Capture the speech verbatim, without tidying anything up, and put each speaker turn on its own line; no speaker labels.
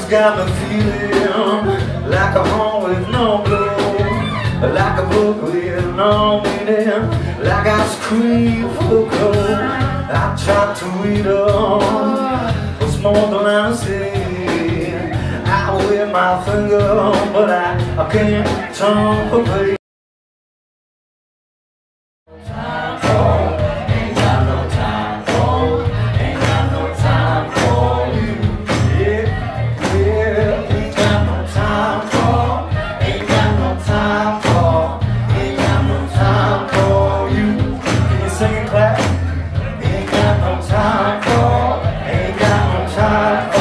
got me feeling like a horn with no blow, like a book with no meaning, like ice cream full of cold. I tried to read on, it's more than I see. I with my finger, but I, I can't turn the page. Ain't got no time for, ain't got no time for